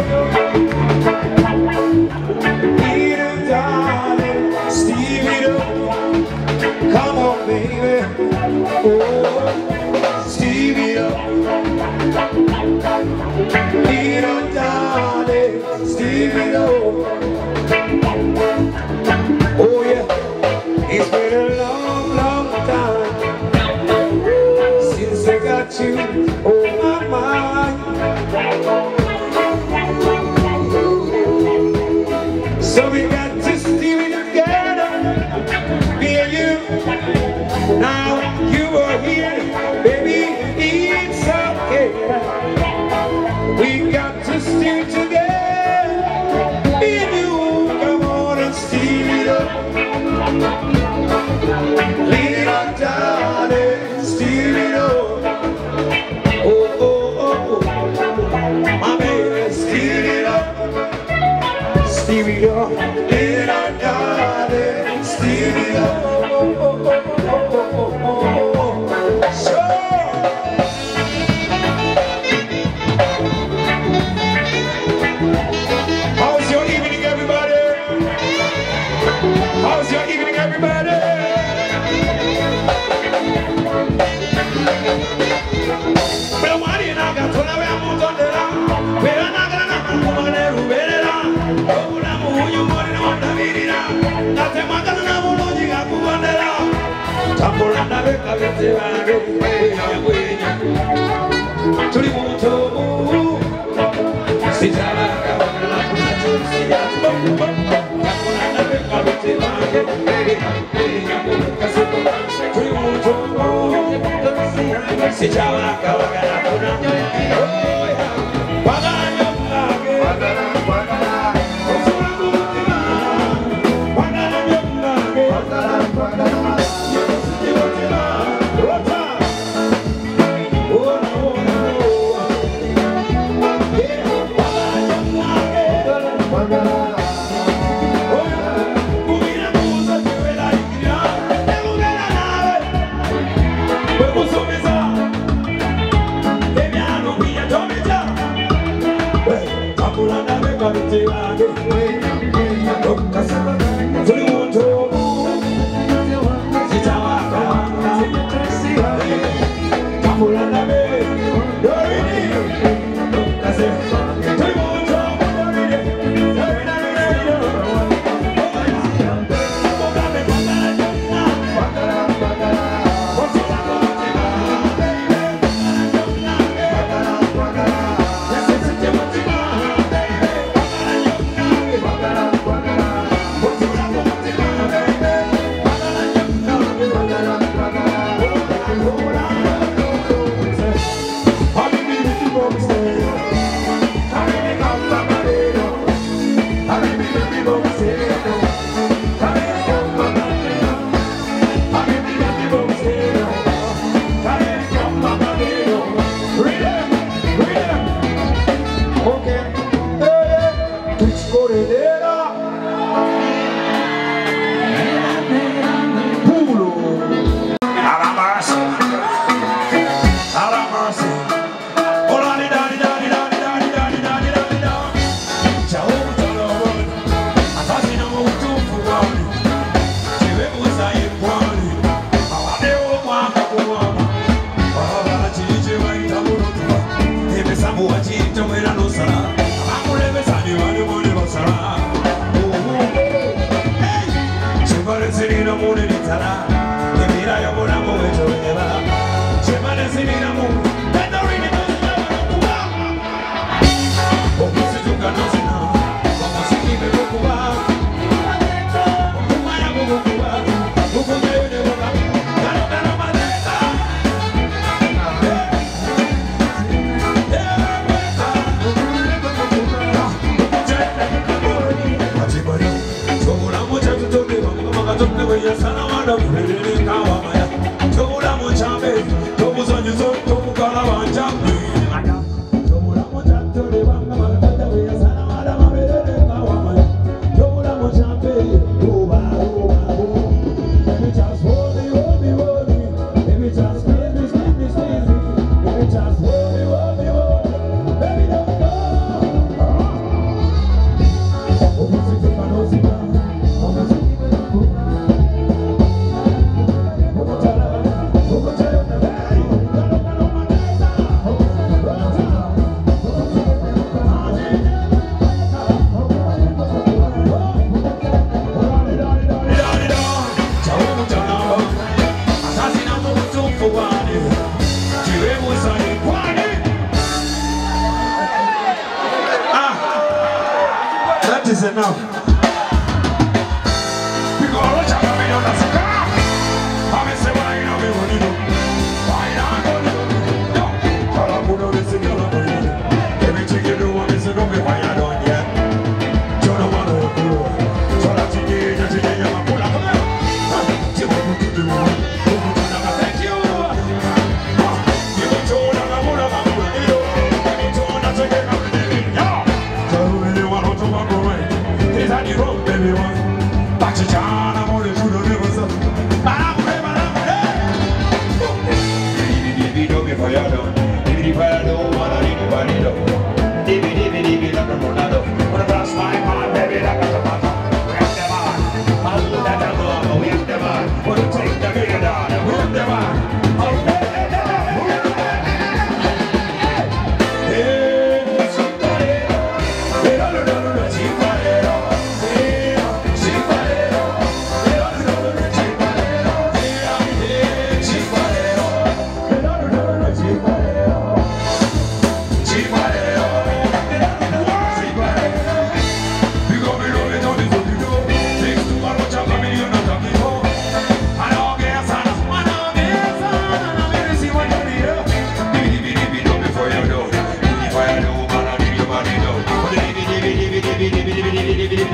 Little darling, Stevie, come on, baby. Oh, Stevie, little darling, Stevie, oh yeah, it's been a long, long time since I got you on my mind. So we got to stay together, me and you. Now you are here, baby, it's okay. We got to stay together, me and you. Come on and steal it up. Little darling, steal it up. Oh, oh, oh, oh, my baby, steal it up. Steal it up. Little darling, steal it up. Oh, oh, oh, oh, oh, oh, oh. Sure. How's your evening, everybody? How's your evening, everybody? Pero Marina, que tú la veas un montón de la, pero no ganas como de rubera, como una mujer morena, una virina, la te matan una bolonga como de la, tambolanda de cabeza va de huella, turi mucho, si ya la acaba la cosa si ya, tambolanda de cabeza va de huella, casi turi mucho. Si ya va a acabar la cuna, pagano lage, pagana, con su última, pagano lage, pagana, yo no sé qué última, rota, oh no, yeah, pagano lage, pagana, oh, mira cómo se lleva la iglesia, tengo que la nave, pues puso mesa. Baby, I know we are is enough. Everything you do, I'm missing up before you're done yet. You don't want to do. So that's it, that's it, you're going to pull up. You want to do it. Thank you. You were told I'm a mother, I'm a mother. You were told that's a game of the day. So who really want to walk away? This is the road, baby, one. Back to John, I'm only through the river, so. But I'm ready. Baby, don't get for your done. Baby, I don't want anybody to. Like a Ronaldo. Wanna cross my heart, baby, like a tomato. We have the bar. I'll let them go, we have the bar. Wanna take the million dollar, we have the bar. Baby,